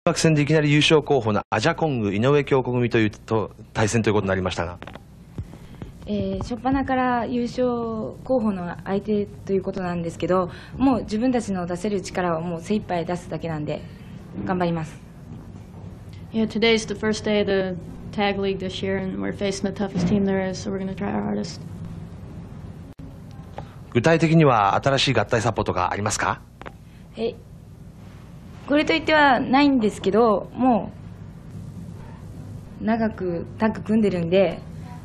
幕戦でいきなり優勝候補のアジャコング井上京子組という対戦ということになりましたが、 初っ端から優勝候補の相手ということなんですけど、もう自分たちの出せる力をもう精一杯出すだけなんで頑張ります。 Yeah, today's the first day of the tag league this year, and we're facing the toughest team there is, so we're going to try our hardest. 具体的には新しい合体サポートがありますか？ これといってはないんですけど、もう長くタッグ組んでるんで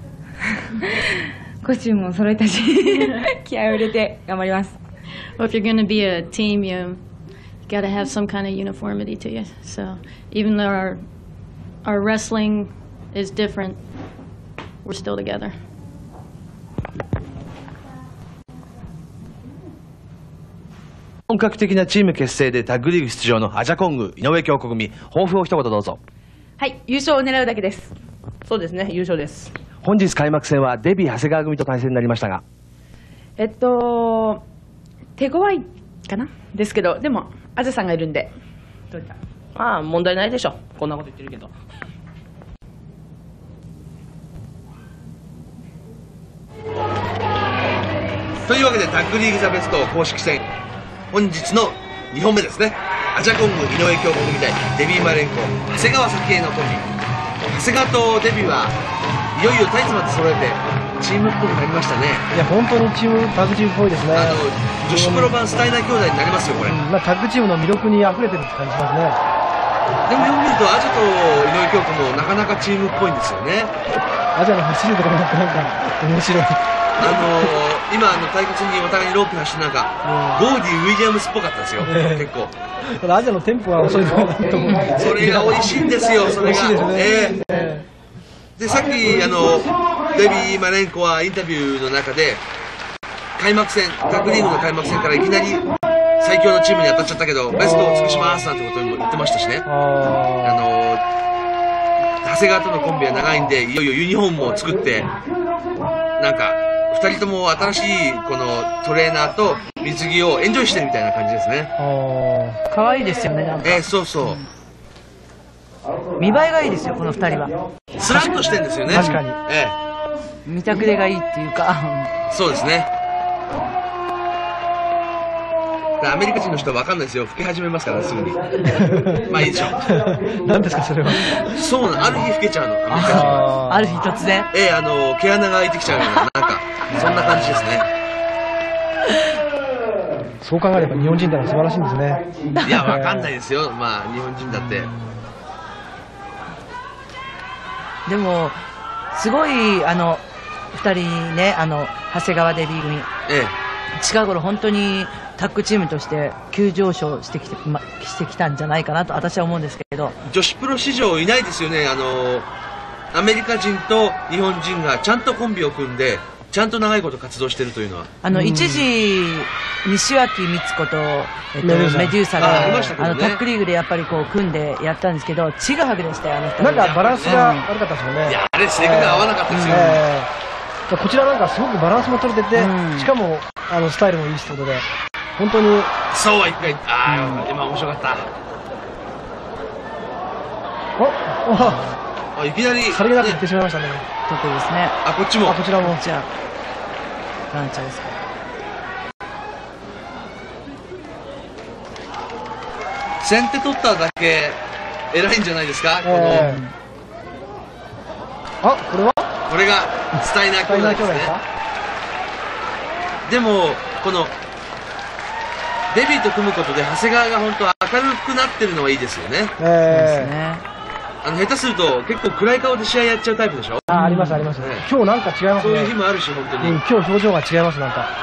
コスチュームも揃えたし気合を入れて頑張ります。 Well, if you're going to be a team, you got to have some kind of uniformity to you. So even though our wrestling is different, we're still together. 本格的なチーム結成でタッグリーグ出場のアジャコング井上京子組、抱負を一言どうぞ。 はい、優勝を狙うだけです。そうですね、優勝です。 本日開幕戦はデビー長谷川組と対戦になりましたが、 手強いかなですけど、でもアジャさんがいるんでまあ問題ないでしょ。こんなこと言ってるけど。 というわけでタッグリーグザベスト公式戦、本日の2本目ですね。アジャコング井上京子組対デビーマレンコ長谷川咲恵のコンビ。長谷川とデビーはいよいよタイツまで揃えてチームっぽくなりましたね。 いや本当にタッグチームっぽいですね。 女子プロ版スタイナー兄弟になりますよこれ。 タッグチームの魅力にあふれてるって感じしますね。 でもよく見るとアジャと井上京子もなかなかチームっぽいんですよね。 アジャの走るところがなんか面白い。 今対決にお互いにロープ走ってなんかゴーディ・ウィリアムスっぽかったですよ、結構。 ただアジャのテンポは遅いのかなと思う。 それが美味しいんですよ、それが。でさっきデビー・マレンコはインタビューの中で開幕戦、タッグリーグの開幕戦からいきなり最強のチームに当たっちゃったけどベストを尽くしますなんてことも言ってましたしね。長谷川とのコンビは長いんでいよいよユニフォームを作ってなんか2人とも新しいこのトレーナーと水着をエンジョイしてるみたいな感じですね。 可愛いですよね、なんか。 そうそう。 見栄えがいいですよ、この2人は。 スラッとしてるんですよね。 確かに。 見たくれがいいっていうか。 そうですね。アメリカ人の人は分かんないですよ。老け始めますからすぐに。まあいいでしょう。 何ですかそれは。 そうな、ある日老けちゃうの。アメリカ人は。 ある日突然。 毛穴が開いてきちゃうような、なんかそんな感じですね。 そう考えれば日本人ってのは素晴らしいんですね。 いや分かんないですよ。まあ日本人だって。 でもすごい2人ね、長谷川デビー組。近頃本当にタッグチームとして急上昇してきたんじゃないかなと私は思うんですけど。 女子プロ史上いないですよね。アメリカ人と日本人がちゃんとコンビを組んでちゃんと長いこと活動してるというのは。 一時西脇光子と、メデューサがタッグリーグでやっぱりこう組んでやったんですけど、ちぐはぐでしたよ。 なんかバランスが悪かったですもんね。 いやあれ性格が合わなかったですよ。 こちらなんかすごくバランスも取れてて、しかもスタイルもいいしということで本当に。 そうは一回今面白かった。いきなりさりげなく言ってしまいましたね。 得意ですね。 こっちも。 こちらも。 じゃあランチャーですか。 先手取っただけ偉いんじゃないですか。これはこれがスタイナー兄弟ですね。でもこのデビーと組むことで長谷川が本当明るくなってるのはいいですよね。下手すると結構暗い顔で試合やっちゃうタイプでしょ。 ありますあります。今日なんか違いますね。 そういう日もあるし本当に。 今日表情が違いますなんか。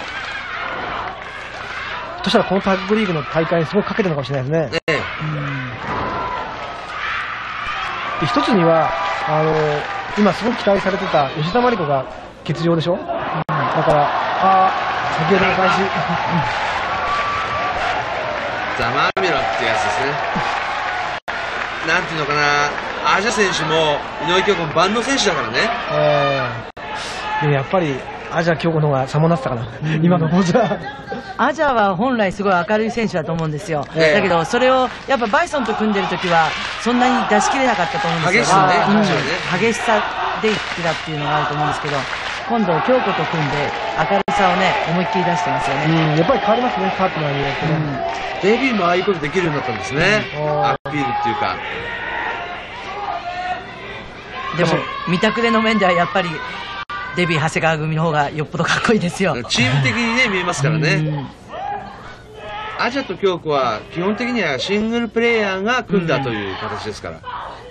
そしたらこのタッグリーグの大会にすごくかけてるのかもしれないですね。一つには今すごく期待されてた吉田麻里子が欠場でしょ。だから先ほどの開始ざまみろってやつですね。なんていうのかな、アジャ選手も井上京子も万能選手だからね。 でもやっぱりアジャ京子の方が差もなってたかな、今の方じゃ。 アジャは本来すごい明るい選手だと思うんですよ。だけど、それをやっぱバイソンと組んでるときはそんなに出し切れなかったと思うんですよ。激しさでいってたっていうのがあると思うんですけど、今度京子と組んで明るさをね思いっきり出してますよね。 やっぱり変わりますね、パートナーによってね。 デビーもああいうことできるようになったんですね。アピールっていうか。 でも見たくれの面ではやっぱりデビー長谷川組の方がよっぽどかっこいいですよ。 チーム的にね見えますからね。アジャと京子は基本的にはシングルプレイヤーが組んだという形ですから。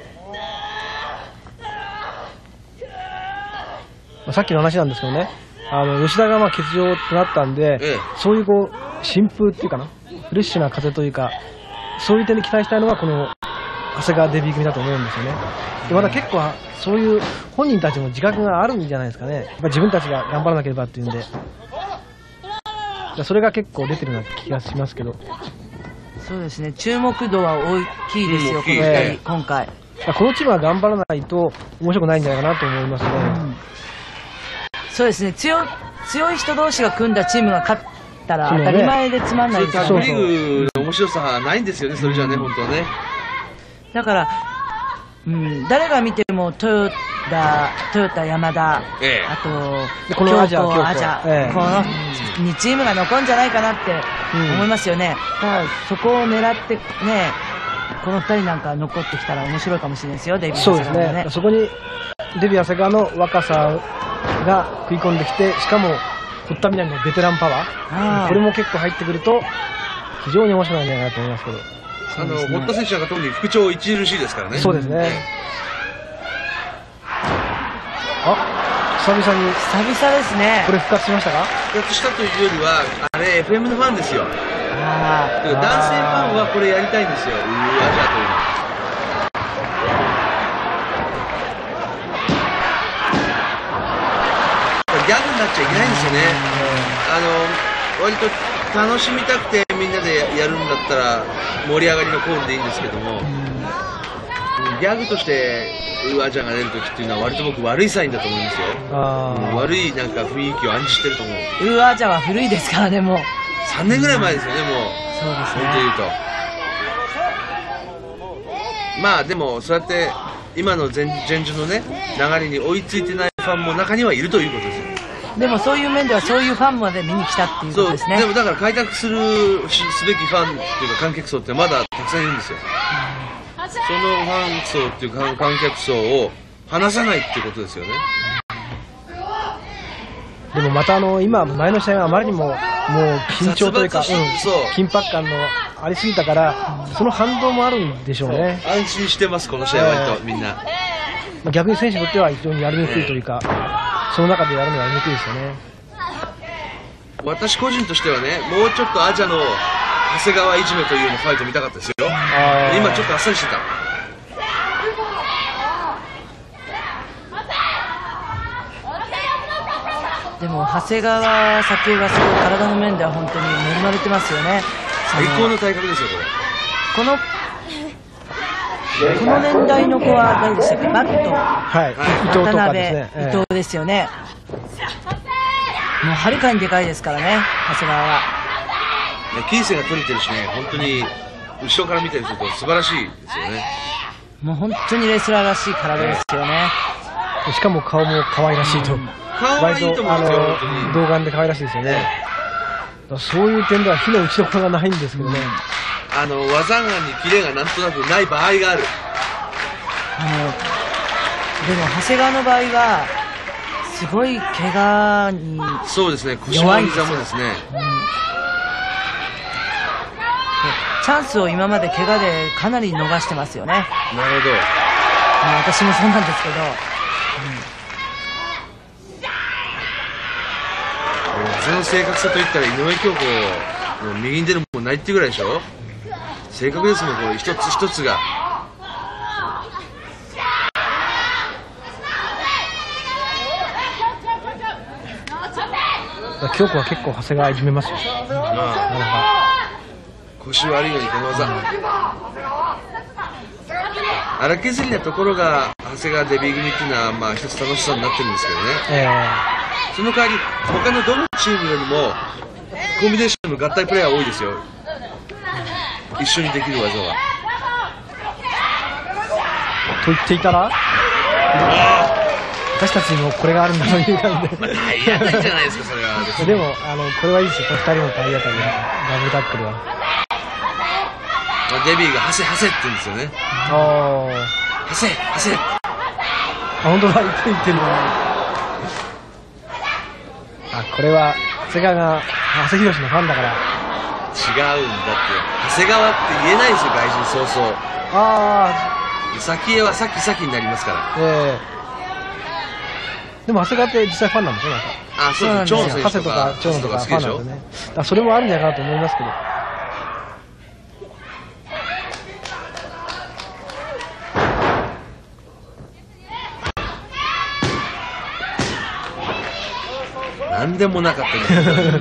さっきの話なんですけどね、吉田が欠場となったんで、そういうこう新風っていうかな、フレッシュな風というか、そういう点で期待したいのがこの長谷川デビー組だと思うんですよね。でまだ結構そういう本人たちも自覚があるんじゃないですかね。やっぱ自分たちが頑張らなければっていうんで、それが結構出てるような気がしますけど。 そうですね、注目度は大きいですよ、この2人、今回。 このチームは頑張らないと面白くないんじゃないかなと思いますね。 そうですね、強い人同士が組んだチームが勝ったら当たり前でつまんないですよね。 タッグリーグの面白さはないんですよね、それじゃあね、本当はね。 だから、誰が見てもトヨタ、山田、あとこのアジャ、 この2チームが残るんじゃないかなって思いますよね。だからそこを狙ってね、この2人なんか残ってきたら面白いかもしれないですよ、デビューそうですね。そこにデビュー長谷川の若さが食い込んできて、しかも堀田みなみのベテランパワー、これも結構入ってくると非常に面白いんじゃないかなと思いますけど。 堀田選手なんか特に復調著しいですからね。 そうですね。久々 ですね。 これ復活しましたか？ 復活したというよりは、あれ FM のファンですよ。男性ファンはこれやりたいんですよ。アジャというのは。ギャグになっちゃいけないんですよね。割と楽しみたくてみんなでやるんだったら盛り上がりのコールでいいんですけども、ギャグとしてアジャが出るときっていうのは割と僕悪いサインだと思いますよ。悪いなんか雰囲気を暗示してると思う。 アジャは古いですからね、もう 3年ぐらい前ですよね、もう。 そうですね。 本当に言うと。まあでもそうやって今の前順のね流れに追いついてないファンも中にはいるということですよ。 でもそういう面ではそういうファンまで見に来たっていうことですね。 でもだから開拓すべきファンっていうか観客層ってまだたくさんいるんですよ。そのファン層っていうか観客層を離さないっていうことですよね。 でもまた今前の試合はあまりにも緊張というか、緊迫感のありすぎたから、その反動もあるんでしょうね。 安心してます、この試合は割とみんな。 逆に選手にとっては非常にやりにくいというか、その中でやるのはやりにくいですよね。 私個人としてはね、もうちょっとアジャの長谷川いじめというようなファイト見たかったですよ。今ちょっとあっさりしてた。 でも長谷川砂丘がすごい体の面では本当に恵まれてますよね。 最高の体格ですよ、これ。 この年代の子は誰でしたっけ？バット、渡辺、伊藤ですよね。もうはるかにでかいですからね、長谷川は。 金星が取れてるしね、本当に後ろから見たりすると素晴らしいですよね。 もう本当にレスラーらしい体ですよね。 しかも顔も可愛らしいと。 顔はいいと思うんですよ。 童顔で可愛らしいですよね。そういう点では火の打ちどころがないんですけどね。 技がにキレがなんとなくない場合がある。 でも長谷川の場合はすごい怪我にそうですね、腰も膝もですね、 チャンスを今まで怪我でかなり逃してますよね。 なるほど。 私もそうなんですけど、 その正確さといったら井上京子の右に出るもんないっていうぐらいでしょ。正確ですもん、これ一つ一つが。 京子は結構長谷川いじめますよ。 腰悪いのにこの技。荒削りなところが長谷川デビー組っていうのはまあ一つ楽しさになってるんですけどね。その代わり他のどのチームよりもコンビネーションの合体プレーは多いですよ。一緒にできる技は。 と言っていたら、私たちにもこれがあるんだという感じで。 体当たりじゃないですか、それは。 でも、これはいいですよ、この2人の体当たり、ダブルタックルは。 デビーがハセハセって言うんですよね。ハセハセ。 本当だ、言ってる。これは、長谷川が長谷博のファンだから。 違うんだって。長谷川って言えないですよ、外人早々。先へはさきになりますから。 でも長谷川って実際ファンなんでしょ、なんか。 そうです。長野選手とか長野とかファンなんでね。それもあるんじゃないかなと思いますけど。 なんでもなかったね。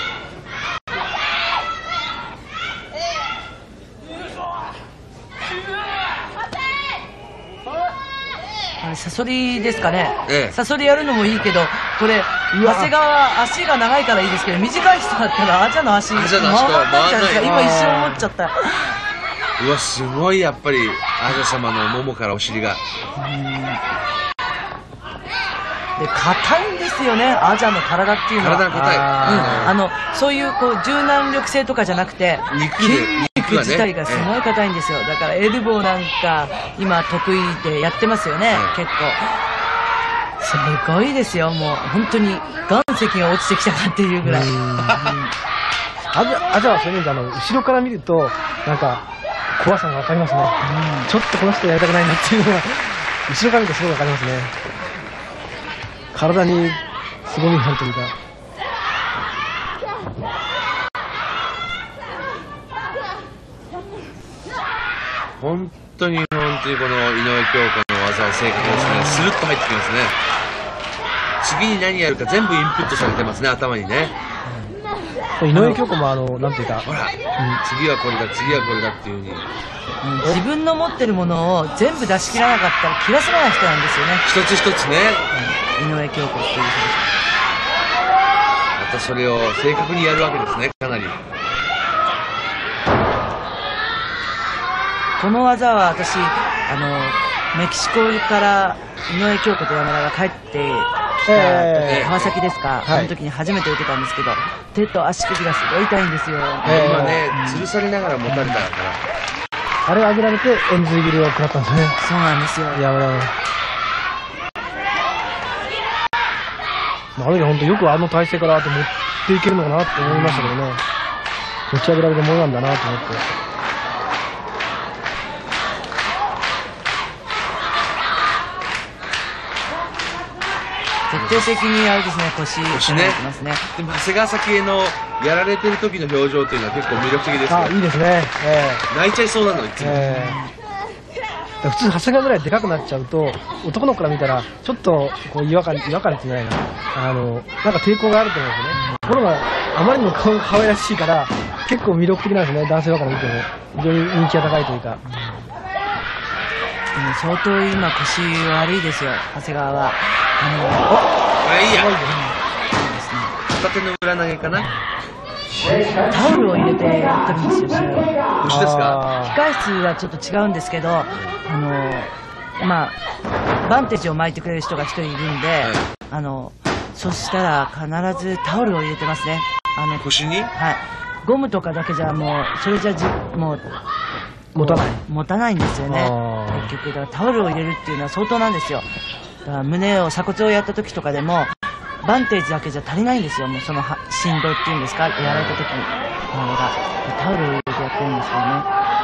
サソリですかね、サソリやるのもいいけど、これ、長谷川、足が長いからいいですけど、短い人だったら、アジャの足、回らないじゃないですか、今、一瞬思っちゃった。 うわ、すごいやっぱり、アジャ様のももからお尻が。 で、硬いんですよね、アジャの体っていうのは。 体が硬い。 そういうこう柔軟力性とかじゃなくて、肉自体がすごい硬いんですよ。だからエルボーなんか今得意でやってますよね、結構。すごいですよ、もう本当に岩石が落ちてきたかっていうぐらい。 アジャはそういう意味で後ろから見るとなんか怖さがわかりますね。ちょっとこの人やりたくないなっていうのが後ろから見るとすごいわかりますね。体に凄みがあるというか。 本当にこの井上京子の技は正確ですね。スルッと入ってきますね。次に何やるか全部インプットされてますね、頭にね。 井上京子もなんていうか、 ほら、次はこれだ、次はこれだっていう風に。 自分の持ってるものを全部出し切らなかったら気が済まない人なんですよね。 一つ一つね。 井上京子っていう人です。 またそれを正確にやるわけですね、かなり。 この技は私、メキシコから井上京子と山田が帰ってきた時、川崎ですか、その時に初めて受けたんですけど、手と足首がすごい痛いんですよ。 今ね、吊るされながら持たれたから。 あれを上げられて、円髄切りを食らったんですね。 そうなんですよ。 山田の。あの時本当よくあの体勢から持っていけるのかなって思いましたけどね。持ち上げられるものなんだなと思って。 徹底的にあれですね、腰ね。 でも長谷川咲江のやられてる時の表情っていうのは結構魅力的ですね。 いいですね。 泣いちゃいそうなのいつも。 普通長谷川ぐらいでかくなっちゃうと男の子から見たらちょっとこう違和感ってないな、なんか抵抗があると思うんですよね。ところがあまりにも顔が可愛らしいから結構魅力的なんですね、男性から見ても非常に人気が高いというか。 相当今腰悪いですよ、長谷川は。 これいいや。片手の裏投げかな。 タオルを入れてやってるんですよ、試合は。 腰ですか？ 控室はちょっと違うんですけど、バンテージを巻いてくれる人が一人いるんで、そしたら必ずタオルを入れてますね。 腰に？ はい。ゴムとかだけじゃもう、それじゃもう、持たないんですよね。結局、だからタオルを入れるっていうのは相当なんですよ。だから鎖骨をやった時とかでも、バンテージだけじゃ足りないんですよ。もうその振動っていうんですか、やられた時に。タオルを入れてやってるんですよね。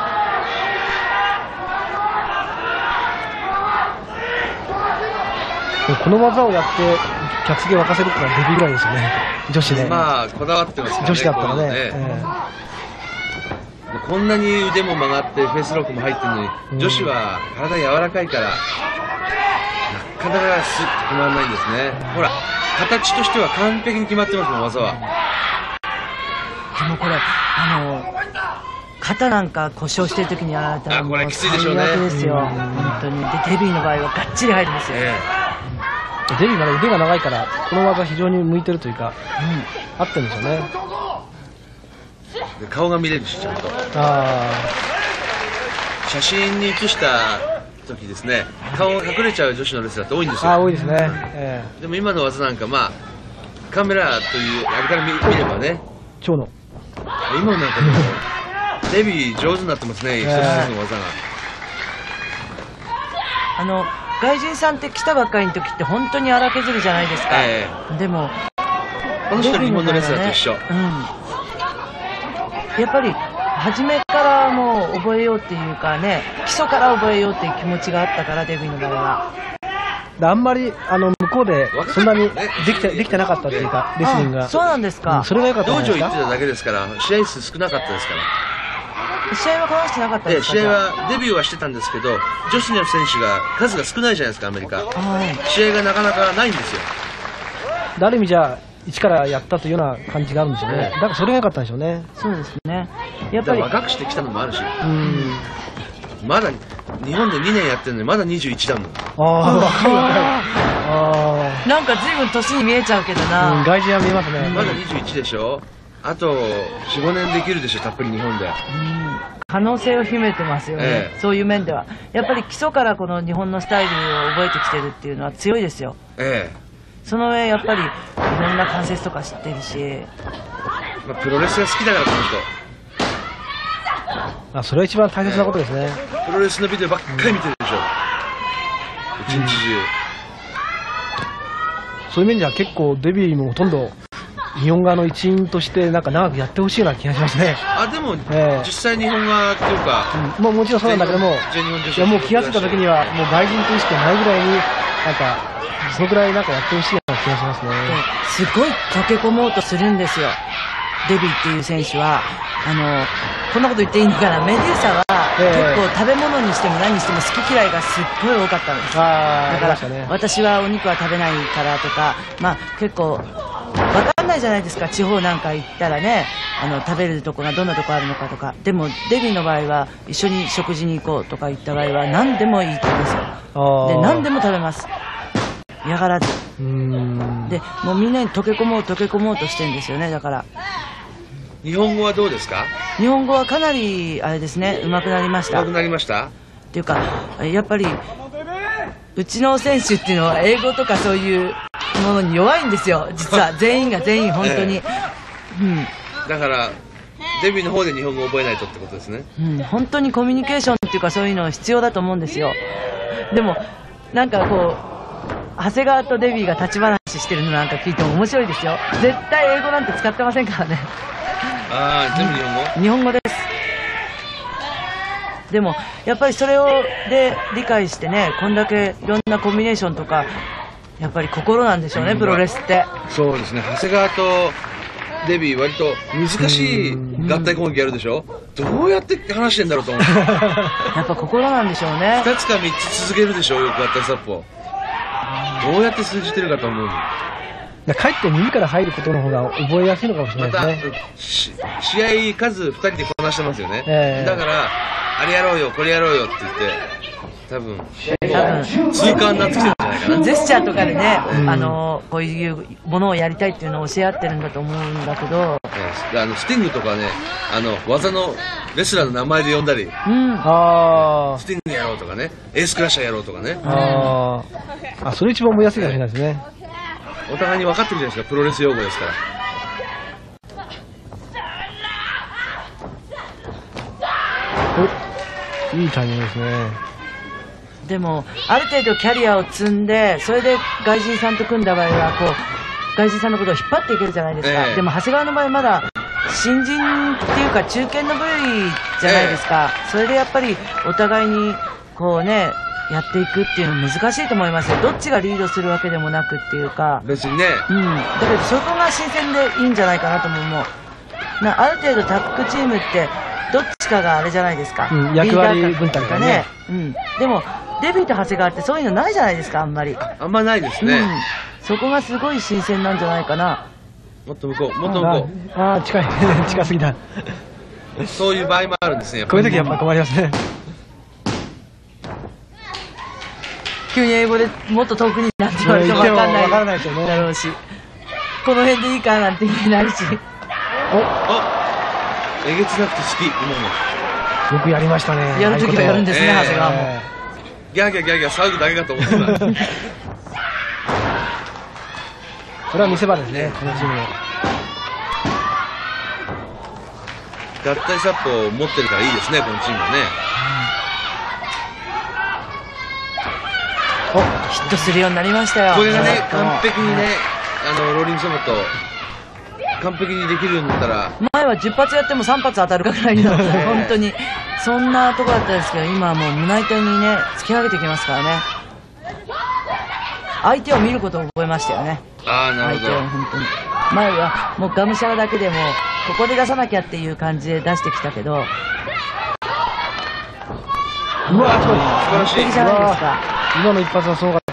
この技をやって客席を沸かせるってのはデビューぐらいですよね、女子で。 こだわってますからね。 女子だったらね。 こんなに腕も曲がってフェイスロックも入ってるのに、女子は体柔らかいから、なかなかスッと決まらないんですね。ほら、形としては完璧に決まってますもん、技は。 でもこれ、肩なんか故障してる時にやられたら、 これきついでしょうね。 最悪ですよ、本当に。で、デビーの場合はがっちり入るんですよ。 デビーまだ腕が長いから、この技非常に向いてるというか、合ってるんですよね。 で顔が見れるし、ちゃんと。写真に写した時ですね、顔が隠れちゃう女子のレスラーって多いんですよ。 多いですね。 でも今の技なんか、まあ、カメラというあれから見ればね、 蝶の。 今のなんかもう、デビー上手になってますね、一つ一つの技が。 外人さんって来たばっかりの時って本当に荒削りじゃないですか。でも、 この人は日本のレスラーと一緒。 やっぱり、初めからもう覚えようっていうかね、基礎から覚えようっていう気持ちがあったから、デビューの場合は。 あんまり向こうでそんなにできてなかったっていうか、レスリングが。 そうなんですか。 それが良かった道んですか。 場行ってただけですから、試合数少なかったですから。 試合はこなしてなかったですか。 試合はデビューはしてたんですけど、女子の選手が数が少ないじゃないですか、アメリカ。試合がなかなかないんですよ。 ある意味じゃあ一からやったというような感じがあるんでしょうね。だからそれが良かったんでしょうね。 そうですね。やっぱり若くしてきたのもあるし。まだ日本で2年やってるのにまだ21だもん。 なんか随分年に見えちゃうけどな。 外人は見えますね。 まだ21でしょ。あと 4,5 年できるでしょ、たっぷり日本で。 可能性を秘めてますよね、そういう面では。やっぱり基礎からこの日本のスタイルを覚えてきてるっていうのは強いですよ。その上やっぱりいろんな関節とか知ってるし、 プロレスが好きだから、この人。 それは一番大切なことですね。 プロレスのビデオばっかり見てるでしょ、一日中。 そういう面では結構デビューもほとんど日本側の一員としてなんか長くやってほしいような気がしますね。 でも、実際日本側っていうか、 もちろんそうなんだけども、もう気が付いた時にはもう外人という意識がないぐらいになんかそのぐらいなんかやってほしいような気がしますね。 すごい溶け込もうとするんですよ、デビーっていう選手は。こんなこと言っていいのかな、メデューサは結構食べ物にしても何にしても好き嫌いがすっごい多かったんです。だから私はお肉は食べないからとか、結構わかんないじゃないですか、地方なんか行ったらね、食べるとこがどんなとこあるのかとか。でもデビーの場合は一緒に食事に行こうとか言った場合は何でもいいって言うんですよ。で何でも食べます、嫌がらず。でもうみんなに溶け込もうとしてるんですよね。だから日本語はどうですか。 日本語はかなりあれですね、上手くなりました。 上手くなりましたっていうか、やっぱりうちの選手っていうのは英語とかそういうものに弱いんですよ、実は。全員が全員本当に、 だからデビューの方で日本語を覚えないとってことですね。 本当にコミュニケーションっていうかそういうの必要だと思うんですよ。でもなんかこう長谷川とデビーが立ち話してるのなんか聞いても面白いですよ。絶対英語なんて使ってませんからね。 全部日本語。 日本語です。でもやっぱりそれで理解してね、こんだけいろんなコンビネーションとか、やっぱり心なんでしょうね、プロレスって。 そうですね、長谷川とデビー割と難しい合体攻撃やるでしょ。どうやって話してんだろうと思う。 やっぱ心なんでしょうね。 2つか3つ続けるでしょ、よく合体スタップを。どうやって通じてるかと思う。 かえって耳から入ることの方が覚えやすいのかもしれないですね。 試合数2人でこなしてますよね。だからあれやろうよこれやろうよって言って多分痛感になってきてるんじゃないかな。 ジェスチャーとかでね、こういうものをやりたいっていうのを教え合ってるんだと思うんだけど、 スティングとかね、技のレスラーの名前で呼んだり、スティングやろうとかね、エースクラッシャーやろうとかね。 それ一番覚えやすいかもしれないですね。 お互いに分かってるじゃないですか、プロレス用語ですから。 いいタイミングですね。 でもある程度キャリアを積んで、それで外人さんと組んだ場合はこう外人さんのことを引っ張っていけるじゃないですか。でも長谷川の場合まだ新人っていうか中堅の部類じゃないですか。それでやっぱりお互いにこうねやっていくっていうの難しいと思いますよ。どっちがリードするわけでもなくっていうか、 別にね、 だけどそこが新鮮でいいんじゃないかなとも思う。ある程度タッグチームってどっちかがあれじゃないですか、 役割分担がね。 でもデビーと長谷川ってそういうのないじゃないですか、あんまり。 あんまないですね。 そこがすごい新鮮なんじゃないかな。 もっと向こう、もっと向こう。 近い近すぎた。 そういう場合もあるんですね。 こういう時やっぱ困りますね。 急に英語でもっと遠くになって言われても分かんない分からないですよね。 だろうし、この辺でいいかなんて言えないし。 えげつなくて好き、今も。 よくやりましたね。 やるときはやるんですね、長谷川も。 ギャーギャーギャーギャー騒ぐだけかと思ってた。 これは見せ場ですね、このチームの。 合体サップを持ってるからいいですね、このチームはね。 ヒットするようになりましたよ。 これがね、完璧にね、ローリングソマと完璧にできるようになったら。 前は10発やっても3発当たるかぐらいの、本当にそんなとこだったんですけど、今はもう胸板にね突き上げてきますからね。相手を見ることを覚えましたよね。 ああ、なるほど。 相手を本当に前はもうがむしゃらだけでもここで出さなきゃっていう感じで出してきたけど、 うわ、 素晴らしい。 完璧じゃないですか。 今の一発はすごかった。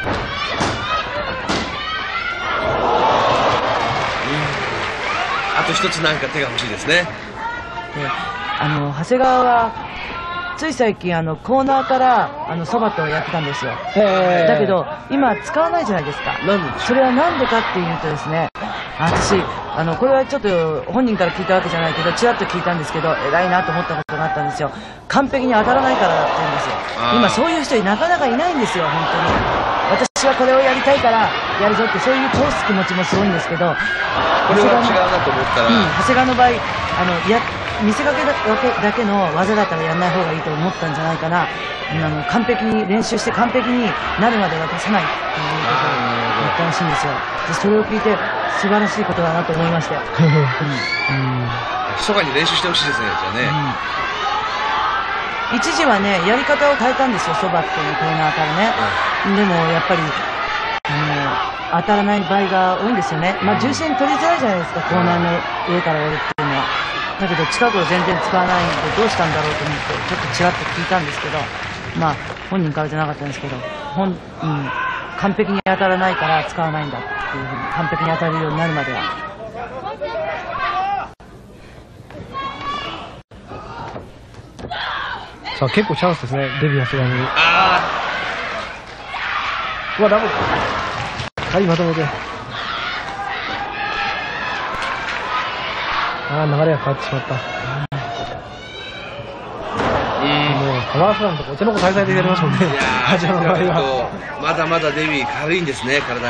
あと一つなんか手が欲しいですね。 で長谷川はつい最近コーナーからそばとやってたんですよ。だけど今使わないじゃないですか。それはなんでかっていうとですね、私これはちょっと本人から聞いたわけじゃないけどちらっと聞いたんですけど、偉いなと思ったことがあったんですよ。完璧に当たらないからだって言うんですよ。今そういう人なかなかいないんですよ、本当に。私はこれをやりたいからやるぞって、そういう通す気持ちもすごいんですけど、 これは違うなと思ったら、 長谷川の場合見せかけだけの技だったらやらない方がいいと思ったんじゃないかな。完璧に練習して完璧になるまでは出さないっていうことを言ったらしいんですよ。でそれを聞いて素晴らしいことだなと思いましたよ。 密かに練習してほしいですね、じゃあね。 一時はねやり方を変えたんですよ、そばっていうコーナーからね。でもやっぱり当たらない場合が多いんですよね。重心取りづらいじゃないですか、コーナーの上からやるっていうのは。だけど近くを全然使わないんでどうしたんだろうと思ってちょっとちらっと聞いたんですけど、本人からじゃなかったんですけど、完璧に当たらないから使わないんだっていうふうに、完璧に当たるようになるまでは。 さあ結構チャンスですね、デビュー長谷川に。うわ、ダブル。はい、まとめて。流れが変わってしまった。もうパワースラムとかお茶の子大々でやりますもんね。アジアの場合は。 まだまだデビュー軽いんですね、体が。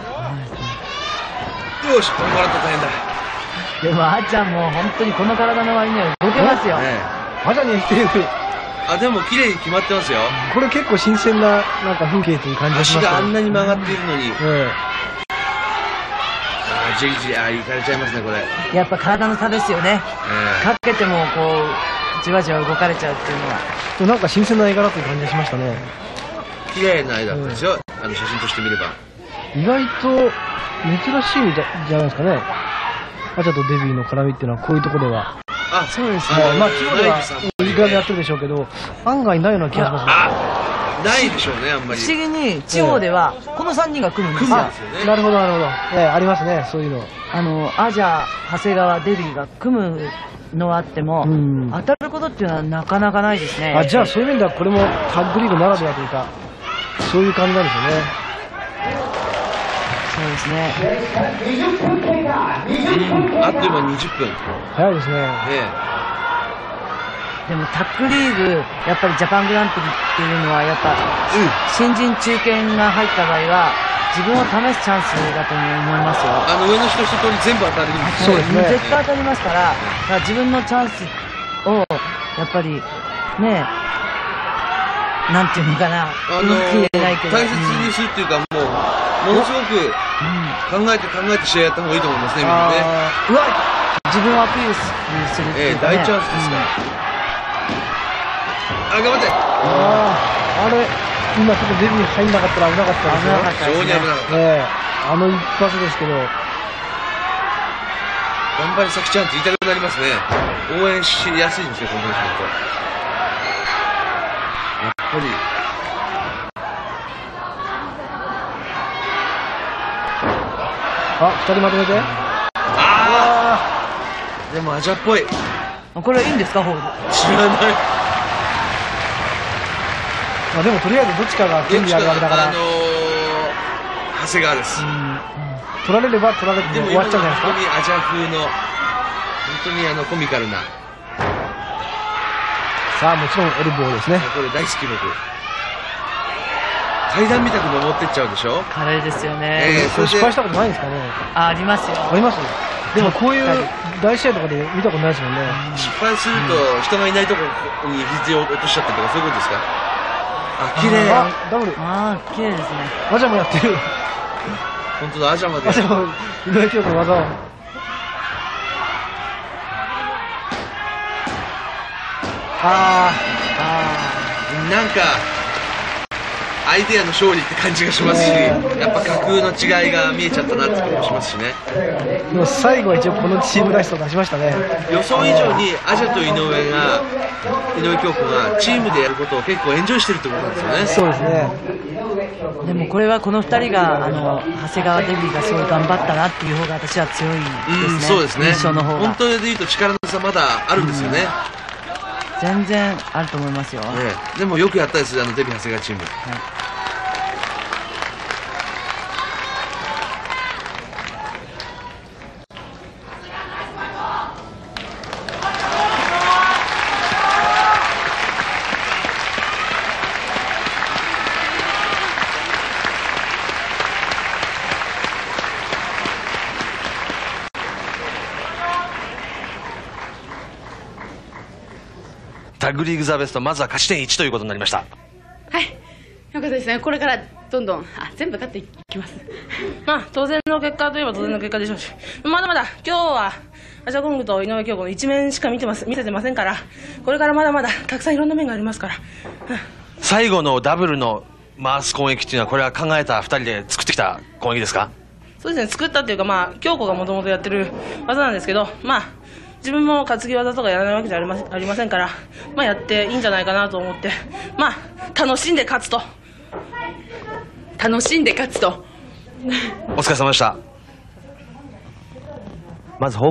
よし、これもらったら大変だ。 でもあちゃんも本当にこの体の割には動けますよ。 アジャに似てる。 でも綺麗に決まってますよ。 これ結構新鮮ななんか風景という感じがしますね。 足があんなに曲がっているのに。じりじり、いかれちゃいますね、これ。 やっぱ体の差ですよね。かけてもこうじわじわ動かれちゃうっていうのは。 なんか新鮮な絵柄という感じがしましたね。 綺麗な絵だったですよ、写真として見れば。 意外と珍しいじゃないですかね。アチャとデビューの絡みっていうのはこういうところでは。 そうですね。 地方ではいい感じやってるでしょうけど、案外ないような気がしますね。 ないでしょうね、あんまり。 不思議に地方ではこの3人が組むんですよ。 なるほどなるほど。ありますね、そういうの。 アジャ、長谷川、デビューが組むのはあっても、当たることっていうのはなかなかないですね。 じゃあそういう面ではこれもタッグリーグならではというか、そういう感じなんですよね。 そうですね。 あっという間に20分。 早いですね。 でもタッグリーグ、やっぱりジャパングランプリっていうのはやっぱ、新人中堅が入った場合は自分を試すチャンスだと思いますよ。 上の人一通り全部当たるんですね。 そうですね。絶対当たりますから、自分のチャンスをやっぱりね、なんていうのかな、 大切にするっていうか、ものすごく考えて試合やった方がいいと思いますね、みんなね。 自分をアピールするっていうかね。 大チャンスですから。頑張って。 今ちょっとデビュー入んなかったら危なかったですよ。 非常に危なかった。 一発ですけど。 頑張りさきちゃんって言いたくなりますね。応援しやすいんですよ、この選手だと。やっぱり。 2人まとめて。 でもアジャっぽい。 これはいいんですか、ホールド。 知らない。 でもとりあえずどっちかが権利あるわけだから。 長谷川です。 取られれば取られても終わっちゃうじゃないですか。 本当にアジャ風の、本当にコミカルな。 さあ、もちろんエルボーですね。 これ大好き僕。階段みたく登ってっちゃうでしょ。 華麗ですよね。 それ失敗したことないんですかね。 ありますよ。 あります。でもこういう大試合とかで見たことないですもんね。 失敗すると人がいないところに肘を落としちゃったとかそういうことですか。あ、綺麗。 ダブル。 綺麗ですね。 アジャもやってる。 本当だ、アジャまで。 アジャも井上京子の技を。 なんかアイデアの勝利って感じがしますし、やっぱ格の違いが見えちゃったなって気もしますしね。 でも最後は一応このチームらしさを出しましたね。 予想以上にアジャと井上京子がチームでやることを結構エンジョイしてるってことなんですよね。 そうですね。 でもこれはこの2人が長谷川デビーがすごい頑張ったなっていう方が私は強いですね。 そうですね。 印象の方が本当で言うと力の差まだあるんですよね。 全然あると思いますよ。 でもよくやったです、デビー長谷川チーム。タッグリーグザベスト、まずは勝ち点1ということになりました。 はい、よかったですね。これからどんどん全部勝っていきます。まあ当然の結果といえば当然の結果でしょうし、まだまだ今日はアジャコングと井上京子の一面しか見せてませんから、これからまだまだたくさんいろんな面がありますから。 最後のダブルの回す攻撃っていうのは、これは考えた2人で作ってきた攻撃ですか。 そうですね、作ったっていうか、まあ京子がもともとやってる技なんですけど、まあ自分も担ぎ技とかやらないわけじゃありませんから、まあ、やっていいんじゃないかなと思って、まあ、楽しんで勝つと。 お疲れ様でした。まず